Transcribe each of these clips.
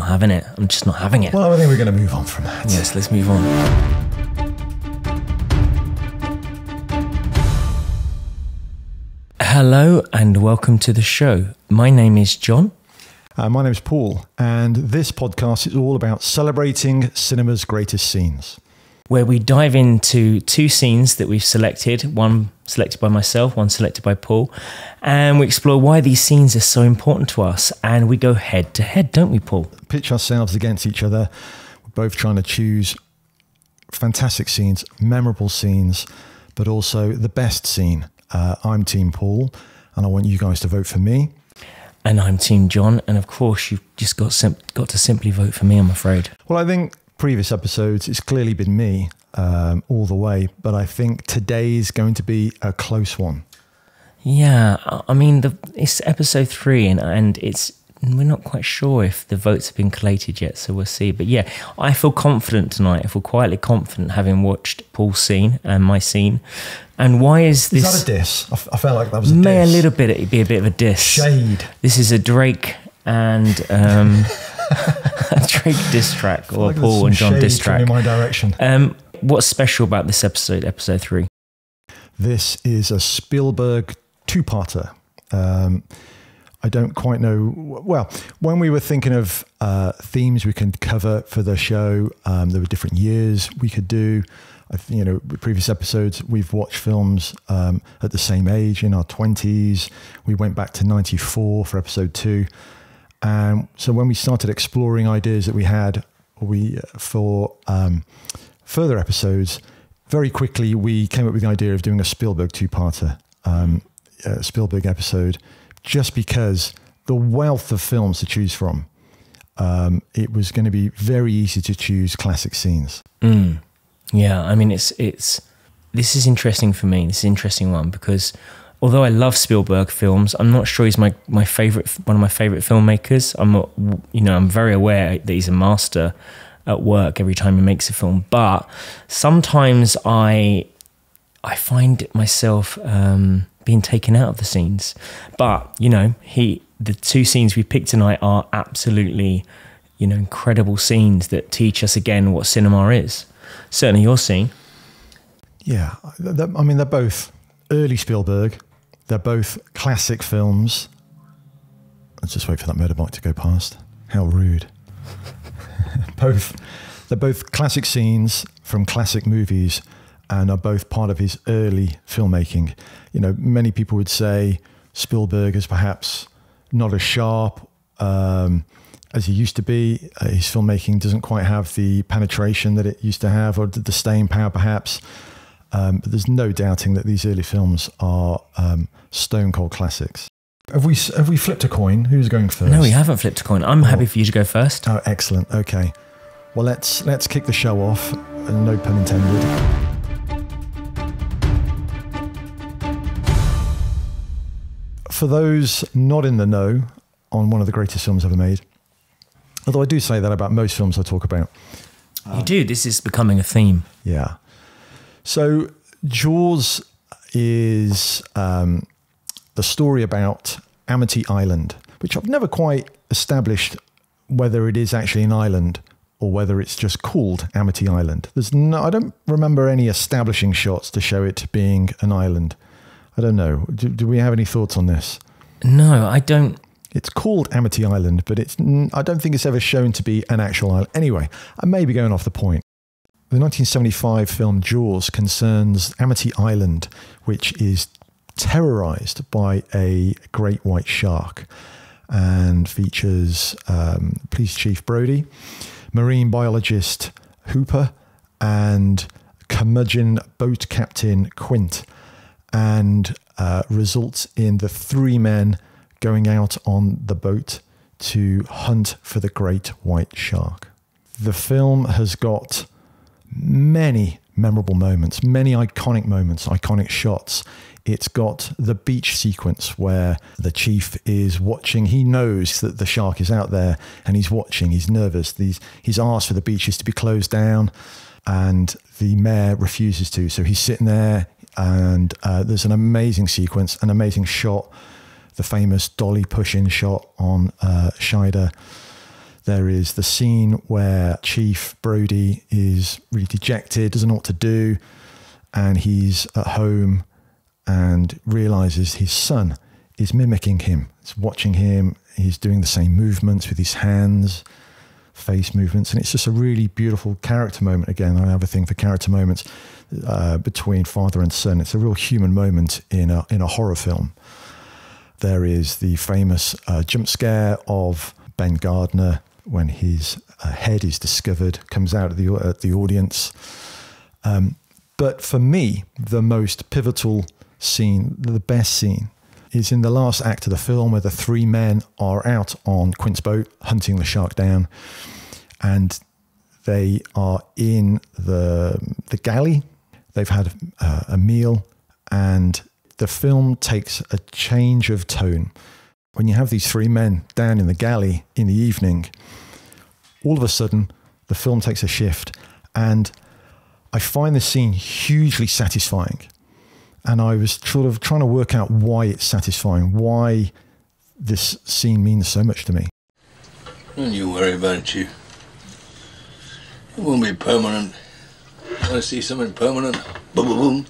not having it. I'm just not having it. Well, I think we're going to move on from that. Yes, let's move on. Hello and welcome to the show. My name is John. My name is Paul, and this podcast is all about celebrating cinema's greatest scenes, where we dive into two scenes that we've selected, one selected by myself, one selected by Paul, and we explore why these scenes are so important to us, and we go head to head, don't we, Paul? Pitch ourselves against each other. We're both trying to choose fantastic scenes, memorable scenes, but also the best scene. I'm Team Paul, and I want you guys to vote for me. And I'm Team John, and of course you've just got to simply vote for me, I'm afraid. Well, I think previous episodes, it's clearly been me all the way, but I think today's going to be a close one. Yeah, I mean, it's episode 3, and we're not quite sure if the votes have been collated yet, so we'll see. But yeah, I feel confident tonight. I feel quietly confident having watched Paul's scene and my scene. And why is this? Is that a diss? I felt like that was a diss. May a little bit, it'd be a bit of a diss. Shade. This is a Drake and a Drake diss track, or like Paul and John diss track. In my direction. What's special about this episode 3? This is a Spielberg two-parter. I don't quite know. Well, when we were thinking of themes we can cover for the show, there were different years we could do. Previous episodes, we've watched films at the same age, in our 20s. We went back to 94 for episode 2. And so when we started exploring ideas that we had for further episodes, very quickly we came up with the idea of doing a Spielberg two-parter, Spielberg episode, just because the wealth of films to choose from, it was going to be very easy to choose classic scenes. Yeah, I mean, this is interesting for me. This is an interesting one because although I love Spielberg films, I'm not sure he's one of my favorite filmmakers. I'm very aware that he's a master at work every time he makes a film, but sometimes I find myself being taken out of the scenes. But the two scenes we picked tonight are absolutely incredible scenes that teach us again what cinema is. Certainly your scene. Yeah, they're both early Spielberg. They're both classic films. Let's just wait for that motorbike to go past. How rude. They're both classic scenes from classic movies and are both part of his early filmmaking. Many people would say Spielberg is perhaps not as sharp as he used to be. His filmmaking doesn't quite have the penetration that it used to have, or the staying power perhaps. But there's no doubting that these early films are stone cold classics. Have we flipped a coin? Who's going first? No, we haven't flipped a coin. I'm happy for you to go first. Oh, excellent. Okay. Well, let's kick the show off. No pun intended. For those not in the know on one of the greatest films ever made, although I do say that about most films I talk about. You do. This is becoming a theme. Yeah. So Jaws is the story about Amity Island, which I've never quite established whether it is actually an island or whether it's just called Amity Island. I don't remember any establishing shots to show it being an island. I don't know. Do we have any thoughts on this? No, I don't. It's called Amity Island, but I don't think it's ever shown to be an actual island. Anyway, I may be going off the point. The 1975 film Jaws concerns Amity Island, which is terrorized by a great white shark and features Police Chief Brody, marine biologist Hooper, and curmudgeon boat captain Quint, and results in the 3 men going out on the boat to hunt for the great white shark. The film has got many memorable moments, many iconic moments, iconic shots. It's got the beach sequence where the chief is watching. He knows that the shark is out there and he's watching. He's nervous. He's asked for the beaches to be closed down and the mayor refuses to. So he's sitting there and there's an amazing sequence, an amazing shot, the famous dolly push-in shot on Scheider. There is the scene where Chief Brody is really dejected, doesn't know what to do, and he's at home and realizes his son is mimicking him. He's watching him. He's doing the same movements with his hands, face movements. And it's just a really beautiful character moment. Again, I have a thing for character moments between father and son. It's a real human moment in a horror film. There is the famous jump scare of Ben Gardner when his head is discovered, comes out of the audience. But for me, the most pivotal scene, the best scene, is in the last act of the film where the three men are out on Quint's boat hunting the shark down, and they are in the galley. They've had a meal, and the film takes a change of tone. When you have these three men down in the galley in the evening, all of a sudden the film takes a shift, and I find the scene hugely satisfying. And I was sort of trying to work out why it's satisfying, why this scene means so much to me. Don't you worry about it, Chief. It won't be permanent. You want to see something permanent? Boom, boom, boom.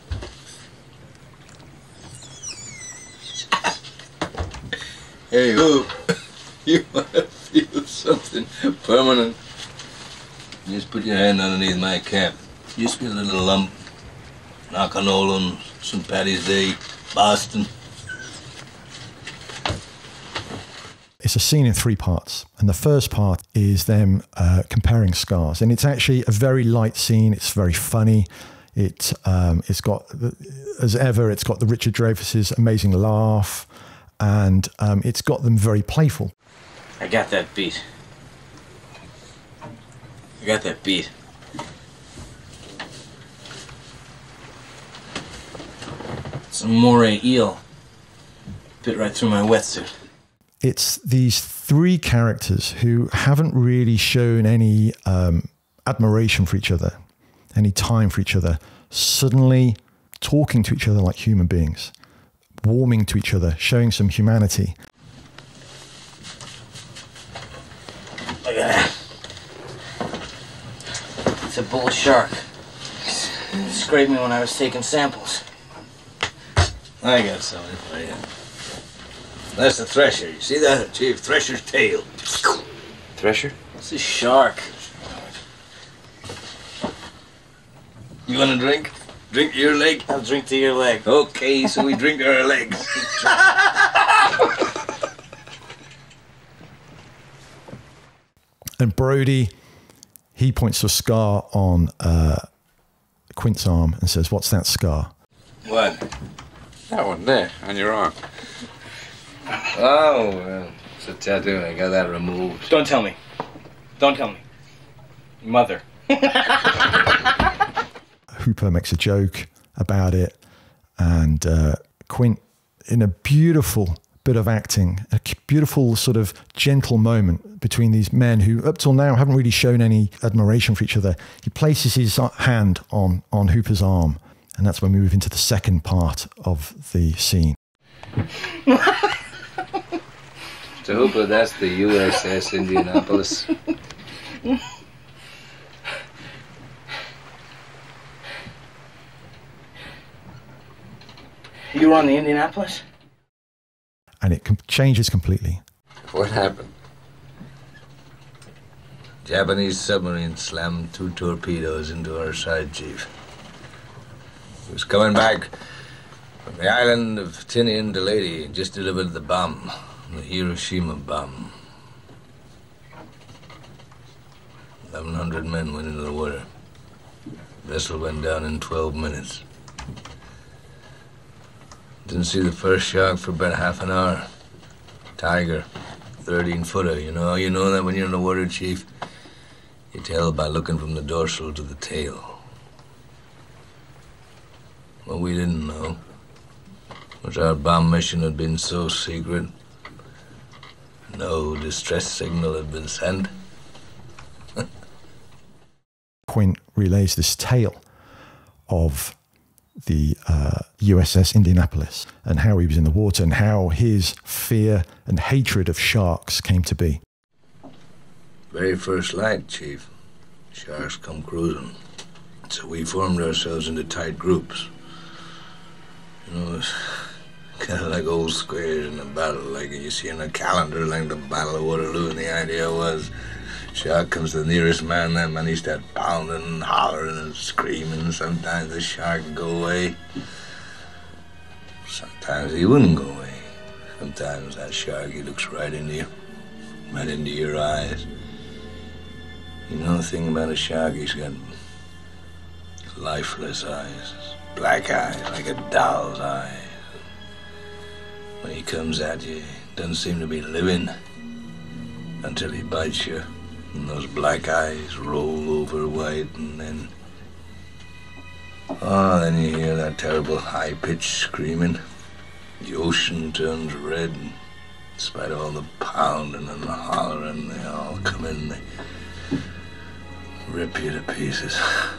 Hey, who? You want to feel something permanent? Just put your hand underneath my cap. Just be a little lump. Knock on Nolan, St. Paddy's Day, Boston. It's a scene in three parts. And the first part is them comparing scars. And it's actually a very light scene. It's very funny. It's got, as ever, it's got the Richard Dreyfuss's amazing laugh. And it's got them very playful. I got that beat. I got that beat. Some moray eel bit right through my wetsuit. It's these three characters who haven't really shown any admiration for each other, any time for each other, suddenly talking to each other like human beings, warming to each other, showing some humanity. Look at that. It's a bull shark. It scraped me when I was taking samples. I got something for you. That's the thresher. You see that, Chief? Thresher's tail. Thresher? It's a shark. You want a drink? Drink your leg? I'll drink to your leg. Okay, so we drink our legs. And Brody, he points to a scar on Quint's arm and says, "What's that scar?" What? That one there, on your arm. Oh, well, it's a tattoo. I got that removed. Don't tell me. Don't tell me. Mother. Hooper makes a joke about it, and Quint, in a beautiful bit of acting, a beautiful sort of gentle moment between these men who up till now haven't really shown any admiration for each other, he places his hand on Hooper's arm, and that's when we move into the second part of the scene. To Hooper, that's the USS Indianapolis. You were on the Indianapolis? And it changes completely. What happened? Japanese submarine slammed 2 torpedoes into our side, Chief. He was coming back from the island of Tinian to Leyte and just delivered the bomb, the Hiroshima bomb. 1,100 men went into the water. The vessel went down in 12 minutes. Didn't see the first shark for about half an hour. Tiger, 13-footer. You know how you know that when you're in the water, Chief? You tell by looking from the dorsal to the tail. What we didn't know was our bomb mission had been so secret, no distress signal had been sent. Quint relays this tale of the USS Indianapolis and how he was in the water and how his fear and hatred of sharks came to be. Very first light, Chief. Sharks come cruising. So we formed ourselves into tight groups. You know, it's kind of like old squares in a battle, like you see in a calendar, like the Battle of Waterloo, and the idea was, shark comes to the nearest man, that man he starts pounding and hollering and screaming. Sometimes the shark would go away. Sometimes he wouldn't go away. Sometimes that shark, he looks right into you, right into your eyes. You know the thing about a shark, he's got lifeless eyes, black eyes, like a doll's eyes. When he comes at you, he doesn't seem to be living until he bites you, and those black eyes roll over white, and then you hear that terrible high-pitched screaming. The ocean turns red, and in spite of all the pounding and the hollering, they all come in, they rip you to pieces.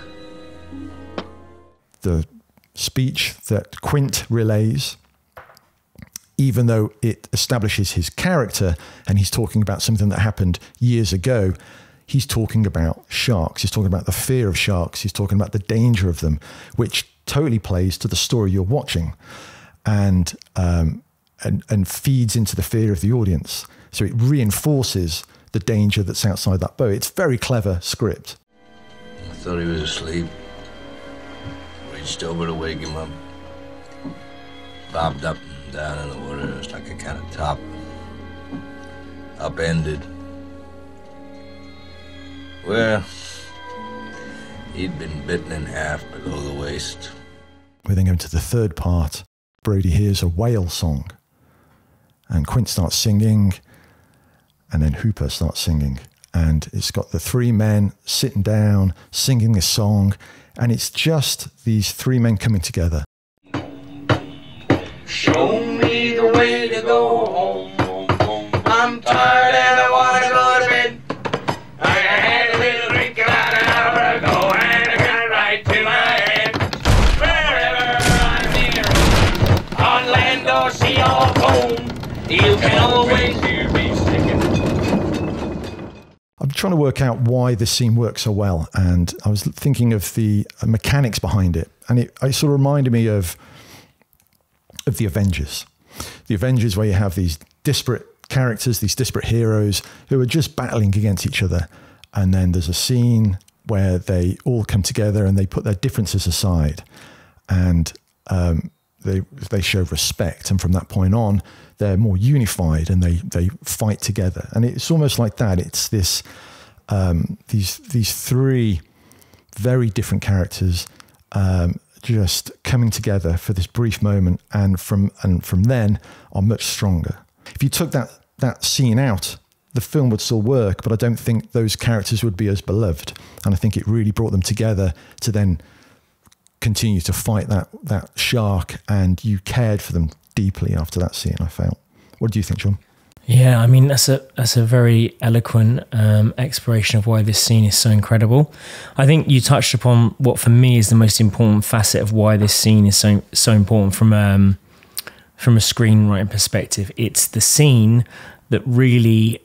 The speech that Quint relays, even though it establishes his character and he's talking about something that happened years ago, he's talking about sharks. He's talking about the fear of sharks. He's talking about the danger of them, which totally plays to the story you're watching and feeds into the fear of the audience. So it reinforces the danger that's outside that boat. It's very clever script. I thought he was asleep. Reached over to wake him up. Bobbed up and down in the water. It was like a kind of top. Upended. Well, he'd been bitten in half below the waist. We then go into the third part. Brody hears a whale song. And Quint starts singing. And then Hooper starts singing. And it's got the three men sitting down, singing this song. And it's just these three men coming together. Show me the way to go home. I'm tired and I want to go to bed. I had a little drink about an hour ago and I got right to my head. Wherever I'm near, on land or sea or home, you can always hear me singing. I'm trying to work out why this scene works so well. And I was thinking of the mechanics behind it. And it sort of reminded me of the Avengers. The Avengers, where you have these disparate characters, these disparate heroes who are just battling against each other. And then there's a scene where they all come together and they put their differences aside. And they show respect. And from that point on, they're more unified and they fight together. And it's almost like that. It's this these three very different characters just coming together for this brief moment, and from then are much stronger. If you took that scene out, the film would still work, but I don't think those characters would be as beloved. And I think it really brought them together to then continue to fight that shark, and you cared for them deeply after that scene, I felt. What do you think, John? Yeah, I mean, that's a very eloquent exploration of why this scene is so incredible. I think you touched upon what for me is the most important facet of why this scene is so important from a screenwriting perspective. It's the scene that really,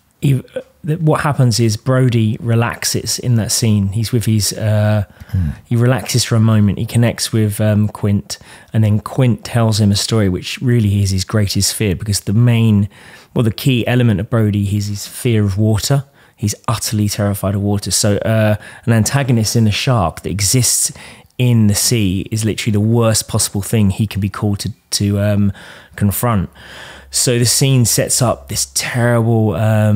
what happens is Brody relaxes in that scene. He's with his, he relaxes for a moment. He connects with Quint, and then Quint tells him a story which really is his greatest fear, because the key element of Brody is his fear of water. He's utterly terrified of water. So an antagonist in the shark that exists in the sea is literally the worst possible thing he can be called to confront. So the scene sets up this terrible,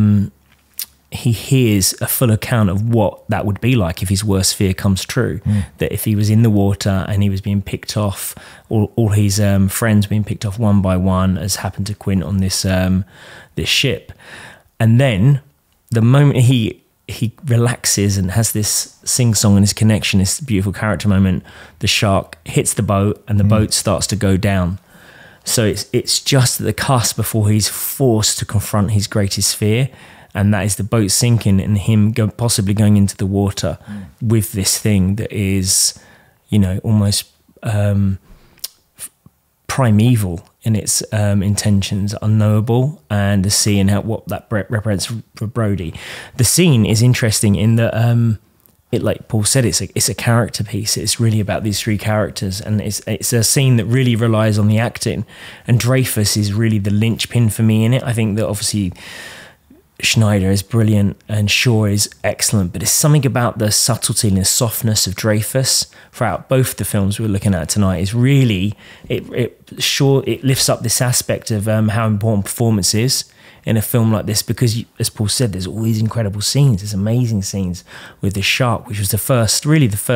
he hears a full account of what that would be like if his worst fear comes true. That if he was in the water and he was being picked off, all his friends being picked off one by one, as happened to Quint on this ship. And then the moment he relaxes and has this sing-song and his connection, this beautiful character moment, the shark hits the boat and the boat starts to go down. So it's just at the cusp before he's forced to confront his greatest fear, and that is the boat sinking and him possibly going into the water with this thing that is, almost primeval in its intentions unknowable, and the sea and what that represents for Brody. The scene is interesting in that it, like Paul said, it's a character piece. It's really about these three characters, and it's a scene that really relies on the acting. And Dreyfuss is really the linchpin for me in it. I think that obviously Schneider is brilliant and Shaw is excellent, but it's something about the subtlety and the softness of Dreyfuss throughout both the films we're looking at tonight is really it lifts up this aspect of how important performance is in a film like this, because as Paul said, there's all these incredible scenes, there's amazing scenes with the shark, which was the first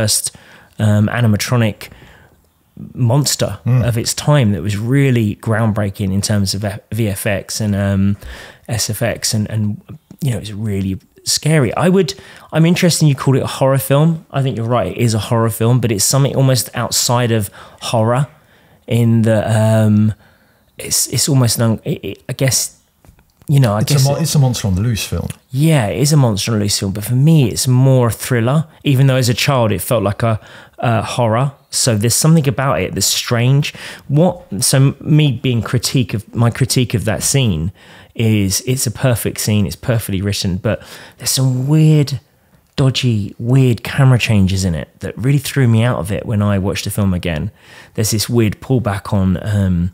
animatronic monster of its time that was really groundbreaking in terms of VFX and SFX, and you know, it's really scary. I'm interested you called it a horror film. I think you're right, it is a horror film, but it's something almost outside of horror in the it's almost I guess, you know, it's a monster on the loose film. Yeah, it is a monster on the loose film, but for me it's more a thriller, even though as a child it felt like a horror. So there's something about it that's strange. So me being critique of that scene is it's a perfect scene, it's perfectly written, but there's some weird camera changes in it that really threw me out of it when I watched the film again. There's this weird pullback on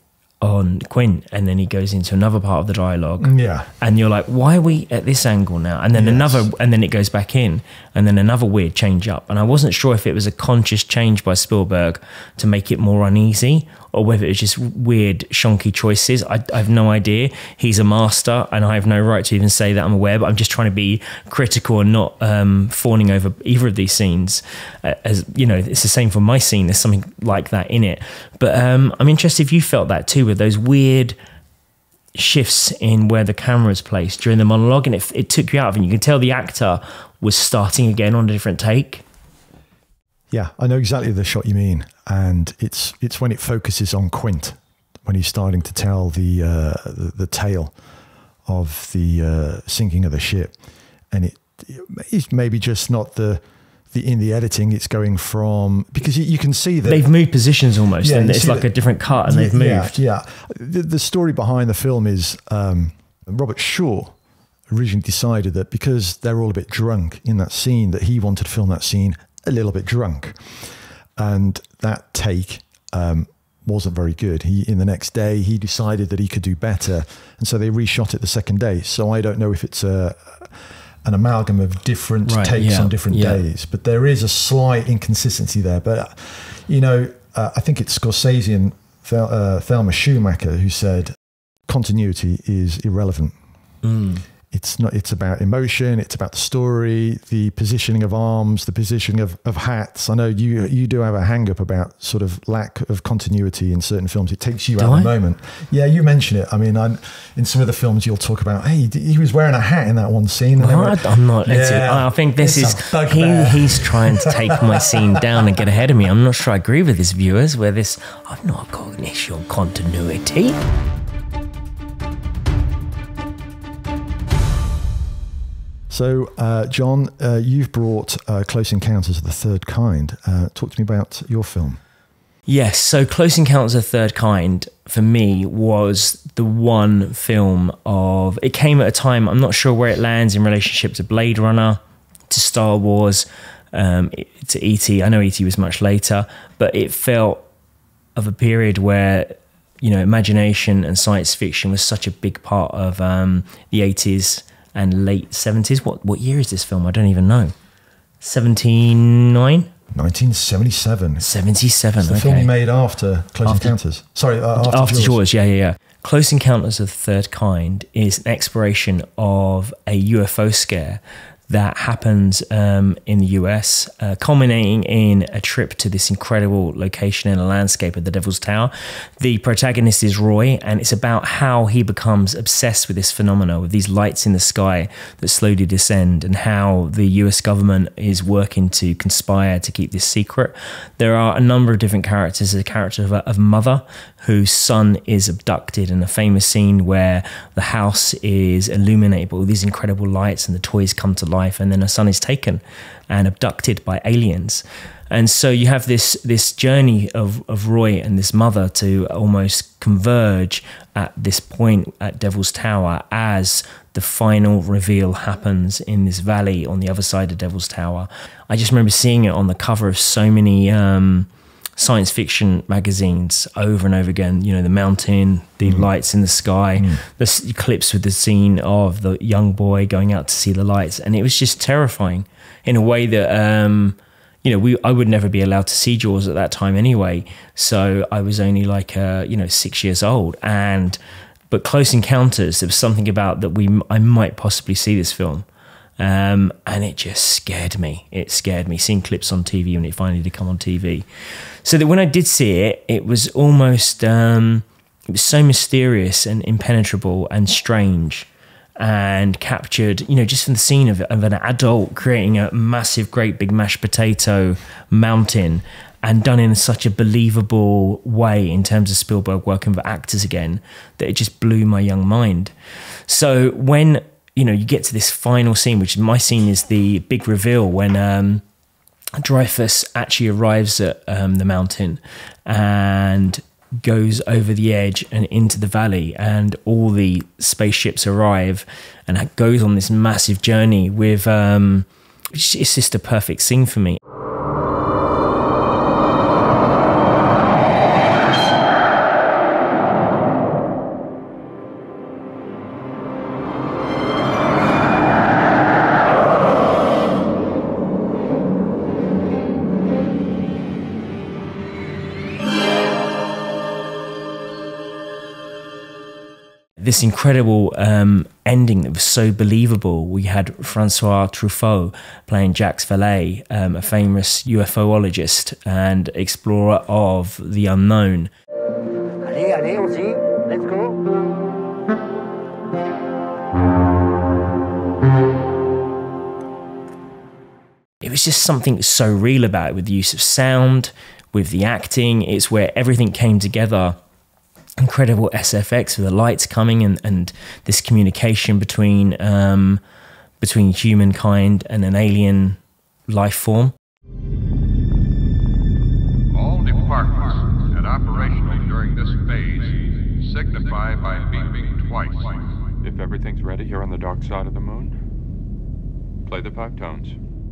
Quint, and then he goes into another part of the dialogue, and you're like, why are we at this angle now? And then and then it goes back in, and then another weird change up, and I wasn't sure if it was a conscious change by Spielberg to make it more uneasy, or whether it was just weird shonky choices. I have no idea. He's a master, and I have no right to even say that I'm aware, but I'm just trying to be critical and not fawning over either of these scenes. As you know, it's the same for my scene, there's something like that in it. But I'm interested if you felt that too, with those weird shifts in where the camera is placed during the monologue, and it took you out of it. You can tell the actor was starting again on a different take. Yeah, I know exactly the shot you mean, and it's when it focuses on Quint, when he's starting to tell the tale of the sinking of the ship, and it's maybe just not in the editing, it's going from, because you can see that they've moved positions almost, and it's like a different cut, and they've moved. Yeah. The story behind the film is Robert Shaw originally decided that because they're all a bit drunk in that scene, that he wanted to film that scene a little bit drunk, and that take wasn't very good. In the next day he decided that he could do better, and so they reshot it the second day. So I don't know if it's an amalgam of different takes on different days, but there is a slight inconsistency there. But you know, I think it's Scorsese and Thelma Schumacher who said continuity is irrelevant. It's not. It's about emotion. It's about the story, the positioning of arms, the positioning of hats. I know you do have a hang up about sort of lack of continuity in certain films. It takes you out of the moment. Yeah, you mention it. I mean, in some of the films you'll talk about, hey, he was wearing a hat in that one scene. And I'm not. I think this is he's trying to take my scene down and get ahead of me. I'm not sure I agree with his viewers. I've not got an issue on continuity. So, John, you've brought Close Encounters of the Third Kind. Talk to me about your film. Yes, so Close Encounters of the Third Kind, for me, was the one film it came at a time, I'm not sure where it lands in relationship to Blade Runner, to Star Wars, to E.T. I know E.T. was much later, but it felt of a period where, you know, imagination and science fiction was such a big part of the 80s and late 70s. What year is this film? I don't even know. 79? 1977. 77, it's the film he made after Close Encounters. Sorry, after Jaws. Yeah. Close Encounters of the Third Kind is an exploration of a UFO scare that happens in the US, culminating in a trip to this incredible location in a landscape of the Devil's Tower. The protagonist is Roy, and it's about how he becomes obsessed with this phenomena, with these lights in the sky that slowly descend, and how the US government is working to conspire to keep this secret. There are a number of different characters. There's a character of Mother, whose son is abducted, in a famous scene where the house is illuminated by all these incredible lights and the toys come to life, and then her son is taken and abducted by aliens. And so you have this journey of Roy and this mother to almost converge at this point at Devil's Tower as the final reveal happens in this valley on the other side of Devil's Tower. I just remember seeing it on the cover of so many science fiction magazines over and over again. You know, the mountain, the lights in the sky, the clips with the scene of the young boy going out to see the lights. And it was just terrifying in a way that, you know, I would never be allowed to see Jaws at that time anyway. So I was only like, 6 years old. But Close Encounters, there was something about that I might possibly see this film. And it just scared me. It scared me seeing clips on TV when it finally did come on TV. So that when I did see it, it was almost, it was so mysterious and impenetrable and strange, and captured, you know, just from the scene of an adult creating a massive, great big mashed potato mountain, and done in such a believable way in terms of Spielberg working with actors again, that it just blew my young mind. So when, you know, you get to this final scene, which my scene is the big reveal when Dreyfus actually arrives at the mountain and goes over the edge and into the valley, and all the spaceships arrive, and it goes on this massive journey with, it's just a perfect scene for me. This incredible ending that was so believable. We had Francois Truffaut playing Jacques Vallée, a famous UFOologist and explorer of the unknown. Allez, allez, on y, let's go. It was just something so real about it, with the use of sound, with the acting. It's where everything came together. Incredible SFX with the lights coming, and this communication between humankind and an alien life form. All departments and operational during this phase signify by beeping twice. If everything's ready here on the dark side of the moon, play the 5 tones.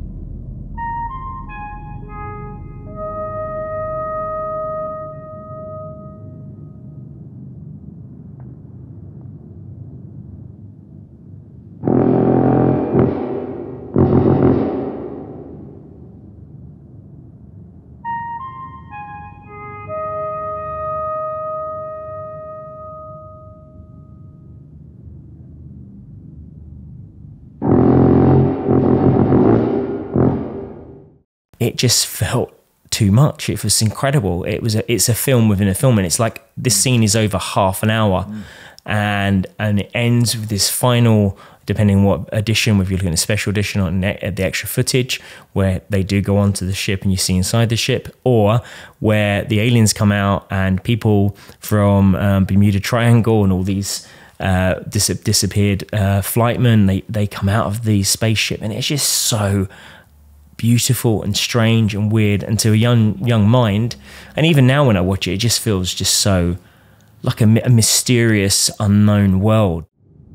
It just felt too much. It was incredible. It's a film within a film, and it's like this scene is over half an hour, and it ends with this final, depending on what edition, whether you're looking at a special edition or the extra footage, where they do go onto the ship and you see inside the ship, or where the aliens come out and people from Bermuda Triangle and all these disappeared flightmen, they come out of the spaceship, and it's just so beautiful and strange and weird, and to a young mind, and even now when I watch it, it just feels just so like a mysterious unknown world.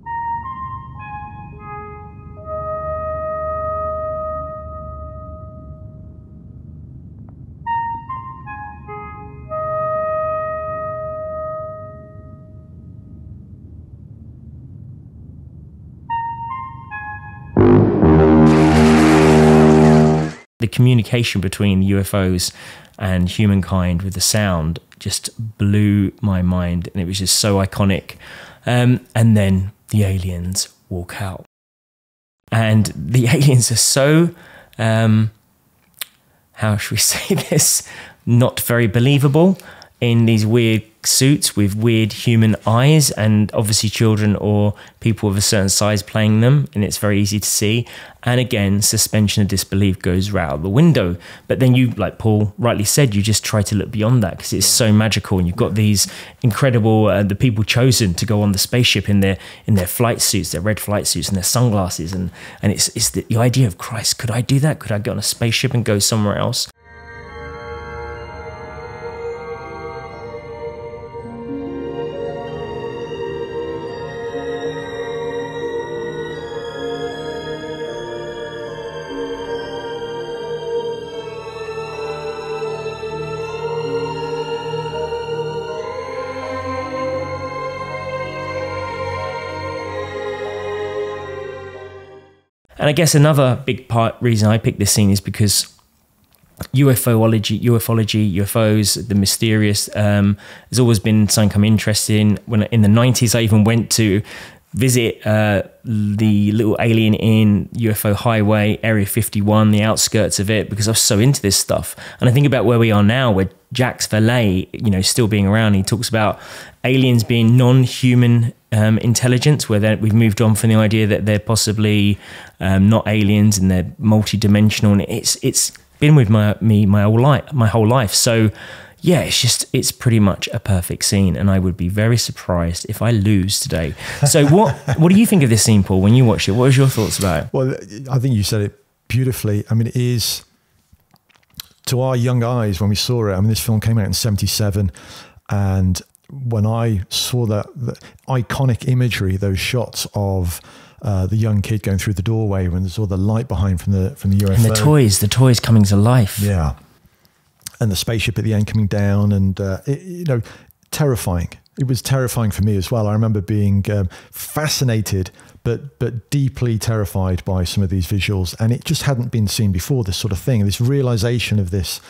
The communication between UFOs and humankind with the sound just blew my mind, and it was just so iconic. And then the aliens walk out, and the aliens are so, how should we say this, not very believable, in these weird suits with weird human eyes, and obviously children or people of a certain size playing them, and it's very easy to see. And again, suspension of disbelief goes right out the window. But then you, like Paul rightly said, you just try to look beyond that because it's so magical, and you've got these incredible the people chosen to go on the spaceship in their flight suits, their red flight suits and their sunglasses, and it's the idea of, Christ, could I do that? Could I get on a spaceship and go somewhere else? And I guess another big reason I picked this scene is because ufology, UFOs, the mysterious, has always been something I'm interested in. When in the 90s, I even went to visit the little alien in UFO highway, Area 51, the outskirts of it, because I was so into this stuff. And I think about where we are now, where Jacques Vallée, still being around. He talks about aliens being non-human intelligence, where we've moved on from the idea that they're possibly not aliens and they're multi-dimensional. And it's been with my whole life. So yeah, it's pretty much a perfect scene, and I would be very surprised if I lose today. So what do you think of this scene, Paul, when you watched it? What was your thoughts about it? Well, I think you said it beautifully. I mean, it is, to our young eyes when we saw it, I mean, this film came out in 1977, and when I saw the iconic imagery, those shots of the young kid going through the doorway when there's all the light behind from the UFO. And the toys coming to life. Yeah. And the spaceship at the end coming down, and terrifying. It was terrifying for me as well. I remember being fascinated, but deeply terrified by some of these visuals, and it just hadn't been seen before. This sort of thing, this realization of this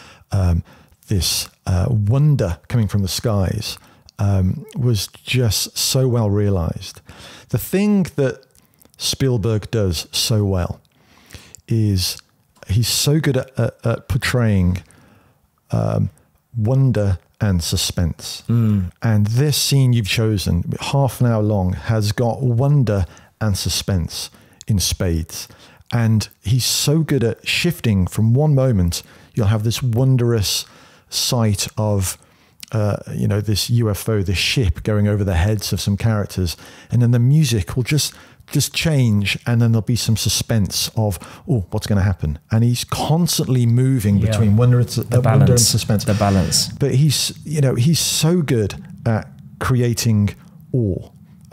wonder coming from the skies was just so well realized. The thing that Spielberg does so well is he's so good at portraying wonder and suspense. And this scene you've chosen, half an hour long, has got wonder and suspense in spades. And he's so good at shifting from one moment, you'll have this wondrous sight of this UFO, this ship going over the heads of some characters, and then the music will just change, and then there'll be some suspense of, what's going to happen? And he's constantly moving between wonder and suspense. The balance. But he's so good at creating awe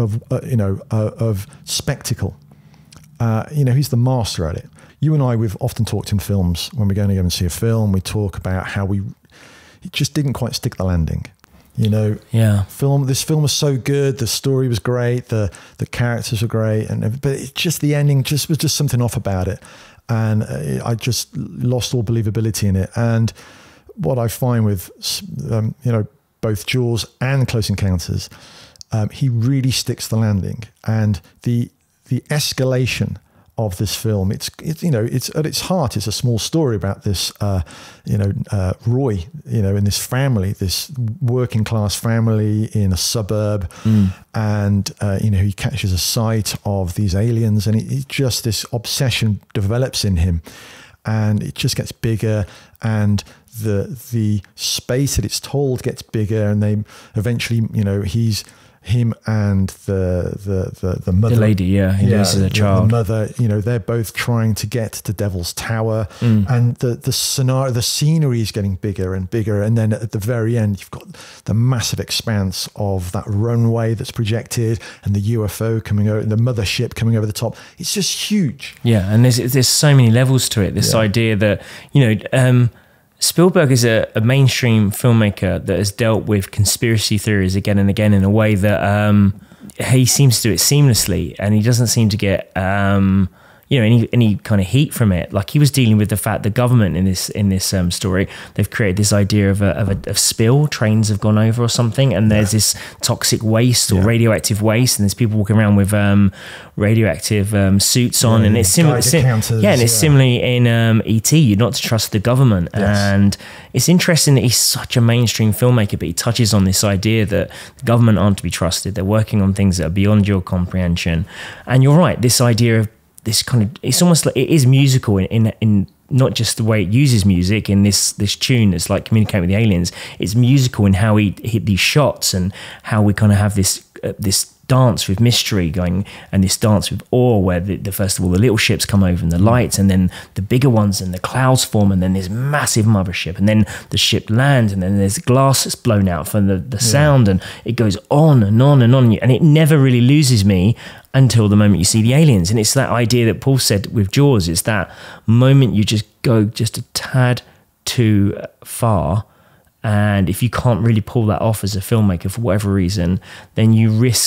of spectacle. He's the master at it. You and I, we've often talked in films when we're going to go and see a film. We talk about how it just didn't quite stick the landing. This film was so good, the story was great, the characters were great, but it's just the ending was just something off about it, and I just lost all believability in it. And what I find with both Jaws and Close Encounters, he really sticks the landing, and the escalation of this film, it's at its heart, it's a small story about this Roy, in this family, this working class family in a suburb, and he catches a sight of these aliens, and it just, this obsession develops in him, and it just gets bigger, and the space that it's told gets bigger, and they eventually, him and the mother, the lady, he loses a child. The mother, they're both trying to get to Devil's Tower, and the scenery is getting bigger and bigger, and then at the very end, you've got the massive expanse of that runway that's projected, and the UFO coming over, the mothership coming over the top. It's just huge. Yeah, and there's so many levels to it. This idea that Spielberg is a mainstream filmmaker that has dealt with conspiracy theories again and again in a way that he seems to do it seamlessly, and he doesn't seem to get any kind of heat from it. Like, he was dealing with the fact the government in this story, they've created this idea of a spill, trains have gone over or something, and there's this toxic waste or radioactive waste, and there's people walking around with radioactive suits on, and it's similar. And it's similarly in E.T. You're not to trust the government, and it's interesting that he's such a mainstream filmmaker, but he touches on this idea that the government aren't to be trusted. They're working on things that are beyond your comprehension, and you're right. This idea of this kind of, it's almost like it is musical in not just the way it uses music in this tune that's like communicating with the aliens. It's musical in how he hit these shots, and how we kind of have this dance with mystery going, and this dance with awe, where the first of all the little ships come over and the lights, and then the bigger ones, and the clouds form, and then there's massive mothership, and then the ship lands, and then there's glass that's blown out from the sound, and it goes on and on and on, and it never really loses me until the moment you see the aliens. And it's that idea that Paul said with Jaws, it's that moment you just go just a tad too far, and if you can't really pull that off as a filmmaker for whatever reason, then you risk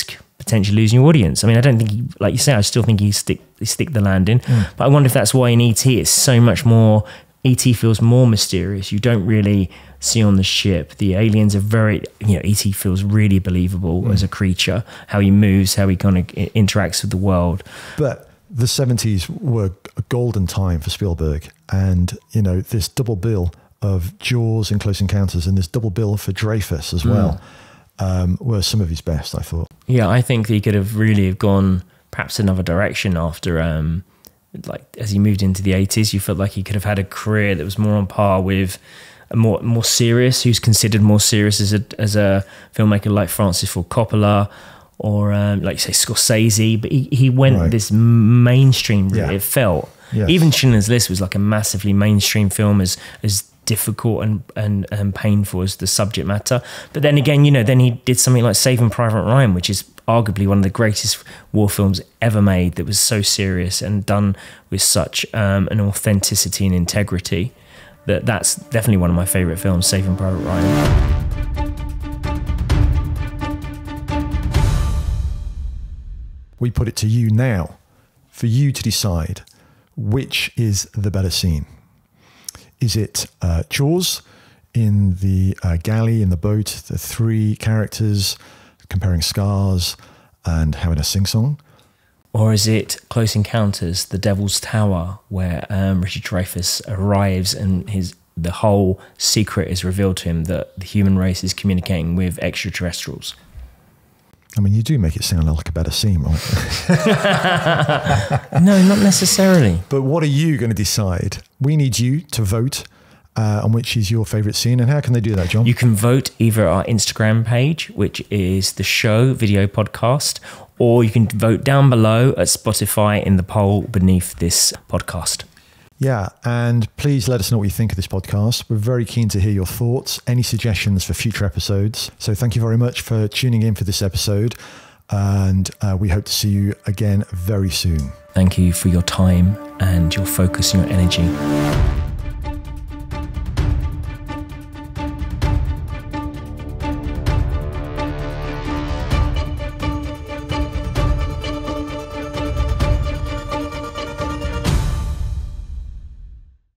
potentially losing your audience. I mean, I don't think he, like you say, I still think he stick the landing. But I wonder if that's why in E.T. it's so much more, E.T. feels more mysterious. You don't really see on the ship. The aliens are very, E.T. feels really believable as a creature, how he moves, how he kind of interacts with the world. But the 70s were a golden time for Spielberg. And, this double bill of Jaws and Close Encounters and this double bill for Dreyfuss as well were some of his best, I thought. Yeah, I think he could have really gone perhaps another direction after... as he moved into the 80s, you felt like he could have had a career that was more on par with a more serious, who's considered more serious as a filmmaker like Francis Ford Coppola or like you say Scorsese, but he went this mainstream route. It felt even Schindler's List was like a massively mainstream film, as difficult and painful as the subject matter. But then again, then he did something like Saving Private Ryan, which is arguably one of the greatest war films ever made, that was so serious and done with such an authenticity and integrity that's definitely one of my favourite films, Saving Private Ryan. We put it to you now, for you to decide which is the better scene. Is it Jaws in the galley, in the boat, the three characters comparing scars and having a sing-song? Or is it Close Encounters, the Devil's Tower, where Richard Dreyfuss arrives and the whole secret is revealed to him that the human race is communicating with extraterrestrials? I mean, you do make it sound like a better scene, right? No, not necessarily. But what are you going to decide? We need you to vote on which is your favourite scene. And how can they do that, John? You can vote either our Instagram page, which is the show video podcast, or you can vote down below at Spotify in the poll beneath this podcast. Yeah, and please let us know what you think of this podcast. We're very keen to hear your thoughts, any suggestions for future episodes. So thank you very much for tuning in for this episode, and we hope to see you again very soon. Thank you for your time and your focus and your energy.